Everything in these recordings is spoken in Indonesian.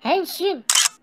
Henshin.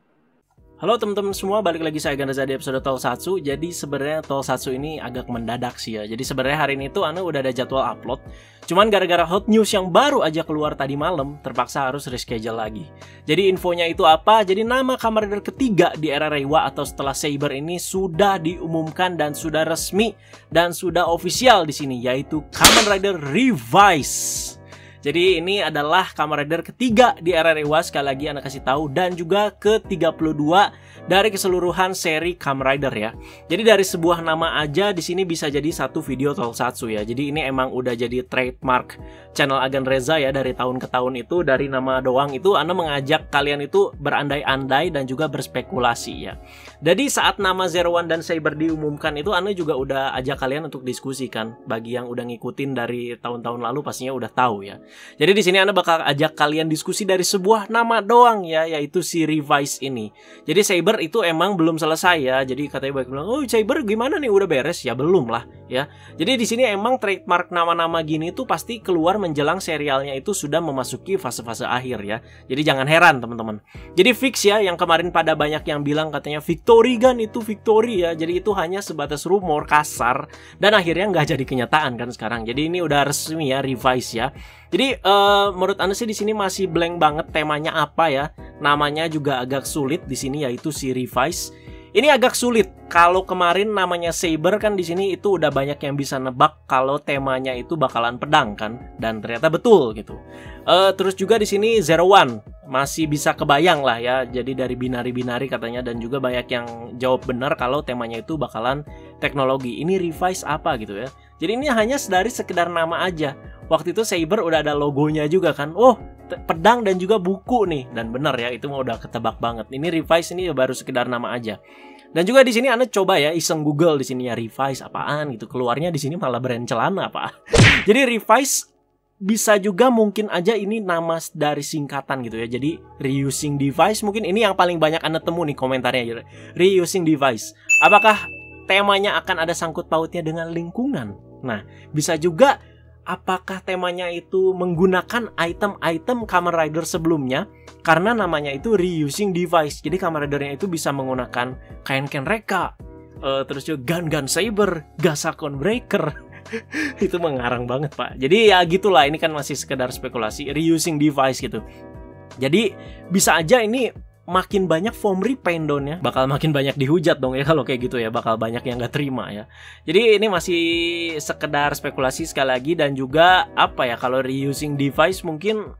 Halo teman-teman semua, balik lagi saya Ganda di episode Tokusatsu. Jadi sebenarnya Tokusatsu ini agak mendadak sih ya. Jadi sebenarnya hari ini tuh Ana udah ada jadwal upload. Cuman gara-gara hot news yang baru aja keluar tadi malam, terpaksa harus reschedule lagi. Jadi infonya itu apa? Jadi nama Kamen Rider ketiga di era Reiwa atau setelah Saber ini sudah diumumkan dan sudah resmi dan sudah official di sini, yaitu Kamen Rider Revice. Jadi ini adalah Kamen Rider ketiga di era Reiwa, sekali lagi Anda kasih tahu, dan juga ke-32 dari keseluruhan seri Kamen Rider ya. Jadi dari sebuah nama aja di sini bisa jadi satu video Tokusatsu ya. Jadi ini emang udah jadi trademark channel Agan Reza ya, dari tahun ke tahun itu, dari nama doang itu Anda mengajak kalian itu berandai-andai dan juga berspekulasi ya. Jadi saat nama Zero One dan Saber diumumkan itu Anda juga udah ajak kalian untuk diskusikan. Bagi yang udah ngikutin dari tahun-tahun lalu pastinya udah tahu ya. Jadi di sini Anda bakal ajak kalian diskusi dari sebuah nama doang ya, yaitu si Revice ini. Jadi Saber itu emang belum selesai ya. Jadi katanya banyak bilang, "Oh, Saber gimana nih, udah beres?" Ya belum lah ya. Jadi di sini emang trademark nama-nama gini tuh pasti keluar menjelang serialnya itu sudah memasuki fase-fase akhir ya. Jadi jangan heran teman-teman. Jadi fix ya, yang kemarin pada banyak yang bilang katanya Victory Gun itu Victory ya. Jadi itu hanya sebatas rumor kasar dan akhirnya nggak jadi kenyataan kan sekarang. Jadi ini udah resmi ya, Revice ya. Jadi menurut Anda sih di sini masih blank banget temanya apa ya? Namanya juga agak sulit di sini, yaitu si Revice. Ini agak sulit. Kalau kemarin namanya Saber kan di sini itu udah banyak yang bisa nebak kalau temanya itu bakalan pedang kan, dan ternyata betul gitu. Terus juga di sini Zero One masih bisa kebayang lah ya. Jadi dari binari-binari katanya, dan juga banyak yang jawab benar kalau temanya itu bakalan teknologi. Ini Revice apa gitu ya. Jadi ini hanya dari sekedar nama aja. Waktu itu Saber udah ada logonya juga kan. Oh, pedang dan juga buku nih. Dan bener ya, itu mah udah ketebak banget. Ini Revice ini baru sekedar nama aja. Dan juga di sini Anda coba ya iseng Google di sini ya, Revice apaan gitu. Keluarnya di sini malah brand celana Pak. Jadi Revice bisa juga mungkin aja ini nama dari singkatan gitu ya. Jadi reusing device, mungkin ini yang paling banyak Anda temu nih komentarnya. Reusing device. Apakah temanya akan ada sangkut pautnya dengan lingkungan? Nah, bisa juga apakah temanya itu menggunakan item-item Kamen Rider sebelumnya, karena namanya itu reusing device. Jadi Kamen Ridernya itu bisa menggunakan Kain-Ken Rekka, terus juga Gun Saber, Gasakon Breaker. Itu mengarang banget Pak. Jadi ya gitulah, ini kan masih sekedar spekulasi, reusing device gitu. Jadi bisa aja ini makin banyak foam repaint down ya, bakal makin banyak dihujat dong ya kalau kayak gitu ya, bakal banyak yang gak terima ya. Jadi ini masih sekedar spekulasi sekali lagi. Dan juga apa ya, kalau reusing device mungkin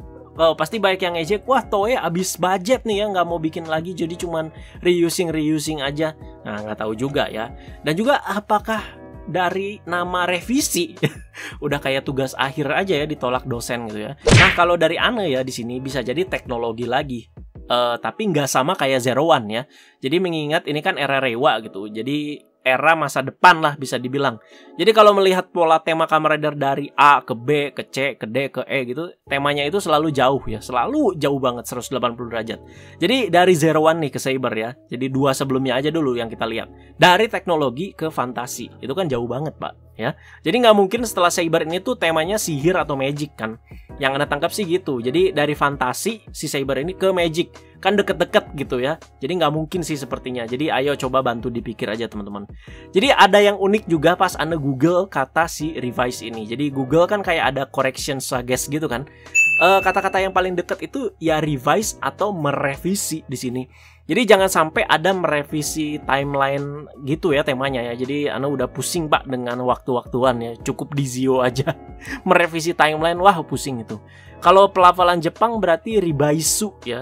pasti banyak yang ngejek, wah Toei abis budget nih ya, nggak mau bikin lagi, jadi cuman reusing aja. Nah nggak tahu juga ya. Dan juga apakah dari nama revisi udah kayak tugas akhir aja ya, ditolak dosen gitu ya. Nah kalau dari Ana ya di sini bisa jadi teknologi lagi. Tapi nggak sama kayak Zero One ya. Jadi mengingat ini kan era Reiwa gitu. Jadi era masa depan lah bisa dibilang. Jadi kalau melihat pola tema Kamen Rider dari A ke B, ke C, ke D, ke E gitu, temanya itu selalu jauh ya. Selalu jauh banget, 180 derajat. Jadi dari Zero One nih ke Saber ya. Jadi dua sebelumnya aja dulu yang kita lihat. Dari teknologi ke fantasi. Itu kan jauh banget Pak ya. Jadi nggak mungkin setelah Saber ini tuh temanya sihir atau magic kan. Yang Anda tangkap sih gitu. Jadi dari fantasi si Saber ini ke magic, kan deket-deket gitu ya. Jadi nggak mungkin sih sepertinya. Jadi ayo coba bantu dipikir aja teman-teman. Jadi ada yang unik juga pas Anda Google kata si Revice ini. Jadi Google kan kayak ada correction suggest gitu kan. Kata-kata yang paling deket itu ya revise atau merevisi di sini. Jadi jangan sampai ada merevisi timeline gitu ya temanya ya. Jadi Anda udah pusing Pak dengan waktu-waktuan ya. Cukup di Zio aja. Merevisi timeline, wah pusing itu. Kalau pelafalan Jepang berarti Ribaisu ya.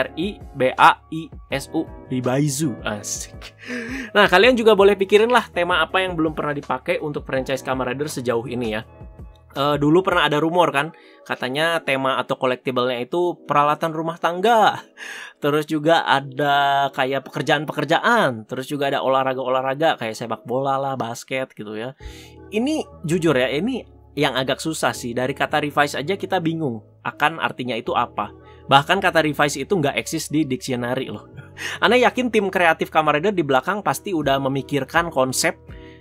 R-I-B-A-I-S-U, Ribaisu. Asik. Nah kalian juga boleh pikirin lah tema apa yang belum pernah dipakai untuk franchise Kamen Rider sejauh ini ya. Dulu pernah ada rumor kan, katanya tema atau collectible-nya itu peralatan rumah tangga. Terus juga ada kayak pekerjaan-pekerjaan. Terus juga ada olahraga-olahraga kayak sepak bola lah, basket gitu ya. Ini jujur ya, ini yang agak susah sih. Dari kata revise aja kita bingung akan artinya itu apa. Bahkan kata revise itu nggak eksis di dictionary loh. Ana yakin tim kreatif Kamen Rider di belakang pasti udah memikirkan konsep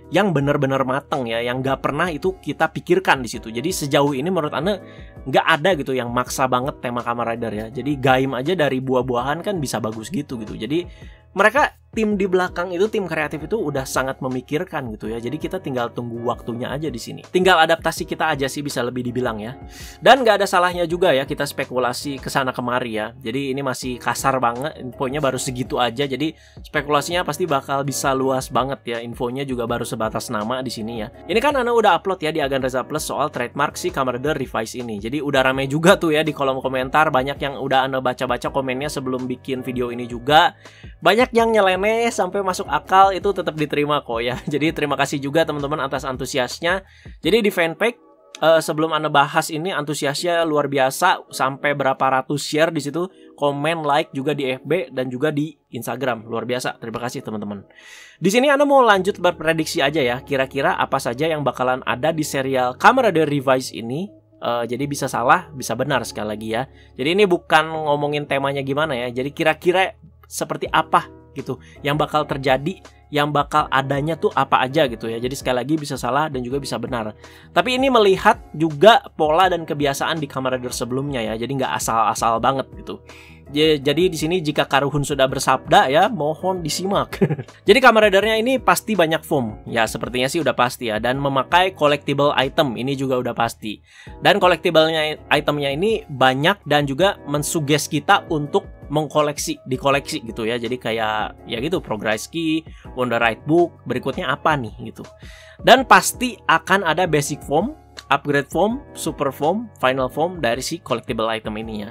yang benar-benar mateng ya, yang nggak pernah itu kita pikirkan di situ. Jadi sejauh ini menurut Anda nggak ada gitu yang maksa banget tema Kamen Rider ya. Jadi Gaim aja dari buah-buahan kan bisa bagus gitu. Jadi mereka tim di belakang itu, tim kreatif itu udah sangat memikirkan gitu ya. Jadi kita tinggal tunggu waktunya aja di sini. Tinggal adaptasi kita aja sih bisa lebih dibilang ya. Dan nggak ada salahnya juga ya kita spekulasi kesana kemari ya. Jadi ini masih kasar banget, infonya baru segitu aja. Jadi spekulasinya pasti bakal bisa luas banget ya. Infonya juga baru sebatas nama di sini ya. Ini kan Ana udah upload ya di Agan Reza Plus soal trademark si Kamen Rider Revice ini. Jadi udah rame juga tuh ya di kolom komentar. Banyak yang udah Ana baca-baca komennya sebelum bikin video ini juga. Banyak yang nyeleneh sampai masuk akal, itu tetap diterima kok ya. Jadi terima kasih juga teman-teman atas antusiasnya. Jadi di fanpage sebelum Anda bahas ini antusiasnya luar biasa, sampai berapa ratus share di situ, komen, like juga di FB dan juga di Instagram. Luar biasa. Terima kasih teman-teman. Di sini Anda mau lanjut berprediksi aja ya, kira-kira apa saja yang bakalan ada di serial Kamen Rider Revice ini. Jadi bisa salah, bisa benar sekali lagi ya. Jadi ini bukan ngomongin temanya gimana ya. Jadi kira-kira seperti apa gitu yang bakal terjadi, yang bakal adanya tuh apa aja gitu ya. Jadi sekali lagi bisa salah dan juga bisa benar. Tapi ini melihat juga pola dan kebiasaan di Kamen Rider sebelumnya ya. Jadi nggak asal-asal banget gitu. Jadi di sini jika Karuhun sudah bersabda ya, mohon disimak. Jadi Kamen Ridernya ini pasti banyak foam. Ya sepertinya sih udah pasti ya. Dan memakai collectible item ini juga udah pasti. Dan collectible-nya itemnya ini banyak dan juga mensuges kita untuk mengkoleksi, dikoleksi gitu ya. Jadi kayak ya gitu, Progress Key, Wonder Ride Book, berikutnya apa nih gitu. Dan pasti akan ada basic form, upgrade form, super form, final form dari si collectible item ini ya.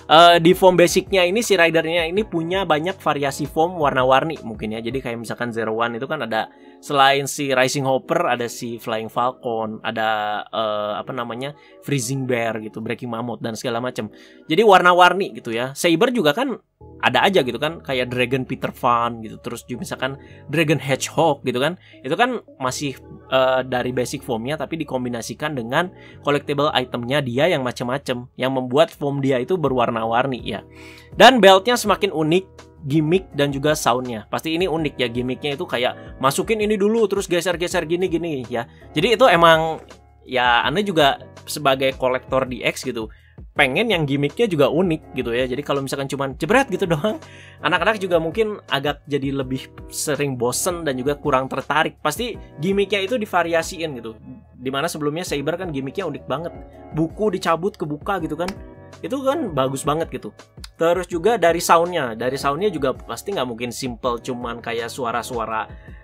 Di form basicnya ini si ridernya ini punya banyak variasi form warna-warni mungkin ya. Jadi kayak misalkan Zero One itu kan ada, selain si Rising Hopper ada si Flying Falcon, ada apa namanya, Freezing Bear gitu, Breaking Mammoth dan segala macam. Jadi warna-warni gitu ya. Saber juga kan ada aja gitu kan, kayak Dragon Peter Pan gitu. Terus juga misalkan Dragon Hedgehog gitu kan. Itu kan masih dari basic formnya tapi dikombinasikan dengan collectible itemnya dia yang macam-macam, yang membuat form dia itu berwarna-warni ya. Dan beltnya semakin unik, gimmick dan juga soundnya pasti ini unik ya. Gimmicknya itu kayak masukin ini dulu terus geser-geser gini-gini ya. Jadi itu emang ya, Anda juga sebagai kolektor DX gitu pengen yang gimmicknya juga unik gitu ya. Jadi kalau misalkan cuman jebret gitu doang, anak-anak juga mungkin agak jadi lebih sering bosen dan juga kurang tertarik. Pasti gimmicknya itu divariasiin gitu. Dimana sebelumnya Saber kan gimmicknya unik banget, buku dicabut kebuka gitu kan, itu kan bagus banget gitu. Terus juga dari soundnya juga pasti nggak mungkin simple cuman kayak suara-suara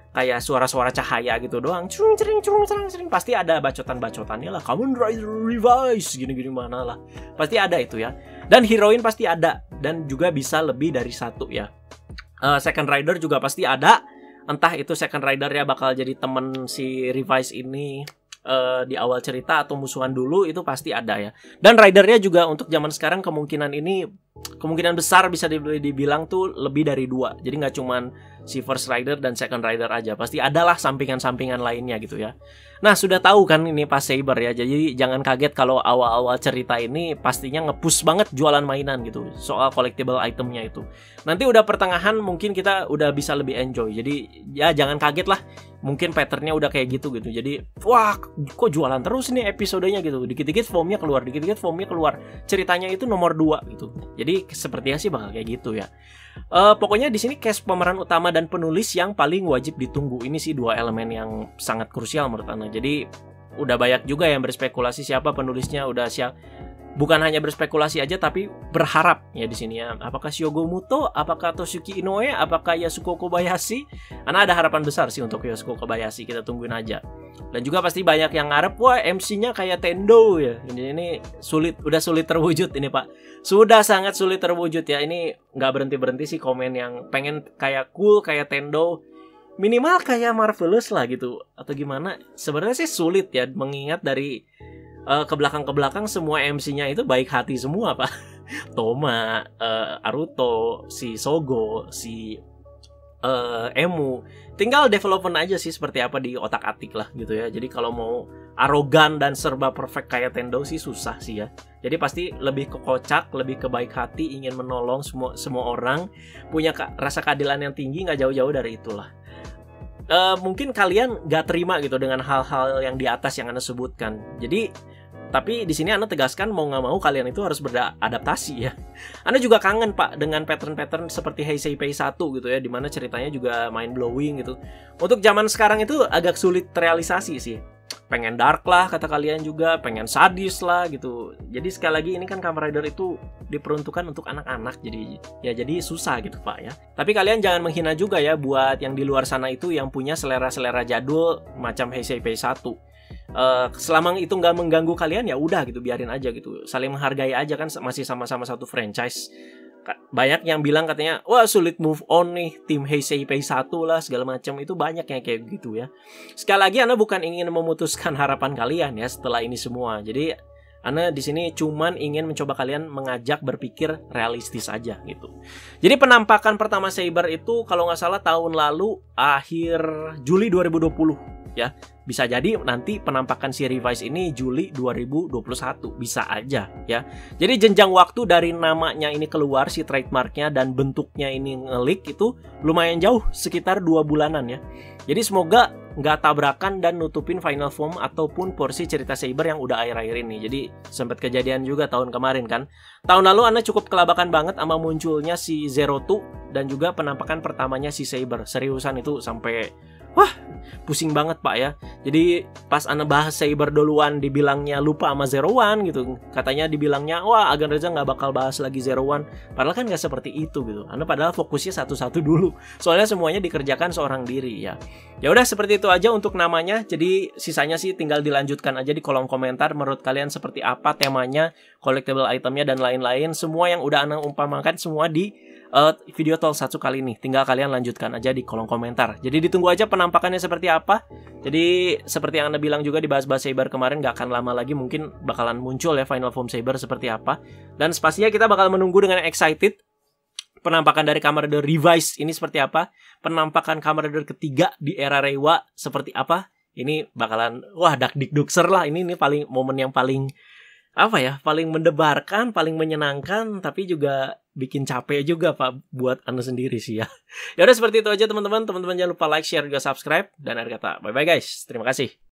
cahaya gitu doang, cering, pasti ada bacotan-bacotannya lah. Kamen Rider Revice gini-gini mana lah, pasti ada itu ya. Dan heroin pasti ada, dan juga bisa lebih dari satu ya. Second Rider juga pasti ada, entah itu Second Rider ya bakal jadi temen si Revice ini di awal cerita atau musuhan dulu, itu pasti ada ya. Dan ridernya juga untuk zaman sekarang kemungkinan besar bisa dibilang tuh lebih dari 2. Jadi nggak cuman si first rider dan second rider aja, pasti adalah sampingan-sampingan lainnya gitu ya. Nah sudah tahu kan ini pas Saber ya, jadi jangan kaget kalau awal-awal cerita ini pastinya nge-push banget jualan mainan gitu soal collectible itemnya itu. Nanti udah pertengahan mungkin kita udah bisa lebih enjoy, jadi ya jangan kaget lah, mungkin patternnya udah kayak gitu. Jadi wah kok jualan terus nih episodenya gitu, dikit-dikit formnya keluar, ceritanya itu nomor 2 gitu. Jadi sepertinya sih bakal kayak gitu ya. Pokoknya di sini cast pemeran utama dan penulis yang paling wajib ditunggu. Ini sih 2 elemen yang sangat krusial menurut Ana. Jadi udah banyak juga yang berspekulasi siapa penulisnya, bukan hanya berspekulasi aja tapi berharap ya di sini ya. Apakah Shogo Muto, apakah Toshiyuki Inoue, apakah Yasuko Kobayashi? Ana ada harapan besar sih untuk Yasuko Kobayashi, kita tungguin aja. Dan juga pasti banyak yang ngarep, wah MC-nya kayak Tendo ya. Ini udah sulit terwujud ini Pak. Sudah sangat sulit terwujud ya. Ini nggak berhenti sih komen yang pengen kayak cool kayak Tendo. Minimal kayak Marvelous lah gitu. Atau gimana? Sebenarnya sih sulit ya, mengingat dari ke belakang semua MC-nya itu baik hati semua Pak. Toma, Aruto, si Sogo, si Emu. Tinggal development aja sih seperti apa di otak-atik lah gitu ya. Jadi kalau mau arogan dan serba perfect kayak Tendo sih susah sih ya. Jadi pasti lebih ke kocak, lebih ke baik hati, ingin menolong semua orang, punya rasa keadilan yang tinggi, nggak jauh-jauh dari itulah. mungkin kalian gak terima gitu dengan hal-hal yang di atas yang Anda sebutkan. Jadi tapi di sini Anda tegaskan mau nggak mau kalian itu harus beradaptasi ya. Anda juga kangen Pak dengan pattern-pattern seperti Heisei Pei 1 gitu ya, dimana ceritanya juga mind blowing gitu. Untuk zaman sekarang itu agak sulit terrealisasi sih. Pengen dark lah kata kalian juga, pengen sadis lah gitu. Jadi sekali lagi ini kan Kamen Rider itu diperuntukkan untuk anak-anak, jadi susah gitu Pak ya. Tapi kalian jangan menghina juga ya buat yang di luar sana itu yang punya selera-selera jadul macam Heisei Pei 1. Selama itu nggak mengganggu kalian ya udah gitu, biarin aja gitu, saling menghargai aja kan, masih sama-sama satu franchise. Banyak yang bilang katanya wah sulit move on nih tim Heisei Pei 1 lah segala macam, itu banyak yang kayak gitu ya. Sekali lagi Anda bukan ingin memutuskan harapan kalian ya setelah ini semua. Jadi Anda di sini cuman ingin mencoba kalian mengajak berpikir realistis aja gitu. Jadi penampakan pertama Saber itu kalau nggak salah tahun lalu akhir Juli 2020 ya. Bisa jadi nanti penampakan si Revice ini Juli 2021, bisa aja ya. Jadi jenjang waktu dari namanya ini keluar si trademarknya dan bentuknya ini nge-leak itu lumayan jauh, sekitar 2 bulanan ya. Jadi semoga nggak tabrakan dan nutupin final form ataupun porsi cerita Saber yang udah akhir-akhir ini. Jadi sempat kejadian juga tahun kemarin kan. Tahun lalu Anda cukup kelabakan banget sama munculnya si Zero Two dan juga penampakan pertamanya si Saber. Seriusan itu sampai wah, pusing banget Pak ya. Jadi pas Anda bahas Saber duluan dibilangnya lupa sama Zero One gitu. Katanya dibilangnya wah Agan Reza nggak bakal bahas lagi Zero One. Padahal kan nggak seperti itu gitu. Anda padahal fokusnya satu-satu dulu. Soalnya semuanya dikerjakan seorang diri ya. Ya udah seperti itu aja untuk namanya. Jadi sisanya sih tinggal dilanjutkan aja di kolom komentar. Menurut kalian seperti apa temanya, collectible itemnya dan lain-lain. Semua yang udah Anda umpamakan semua di video Tokusatsu kali ini. Tinggal kalian lanjutkan aja di kolom komentar. Jadi ditunggu aja penampakannya seperti apa. Jadi seperti yang Anda bilang juga di bahas-bahas Saber kemarin, gak akan lama lagi mungkin bakalan muncul ya final form Saber seperti apa. Dan pastinya kita bakal menunggu dengan excited penampakan dari Kamen Rider Revice ini seperti apa. Penampakan Kamen Rider ketiga di era Reiwa seperti apa. Ini bakalan wah dak-dik-dukser lah. Ini paling momen yang paling apa ya, paling mendebarkan, paling menyenangkan, tapi juga bikin capek juga Pak buat Anda sendiri sih ya. Ya udah seperti itu aja teman-teman. Teman-teman jangan lupa like, share, juga subscribe. Dan akhir kata, bye-bye guys. Terima kasih.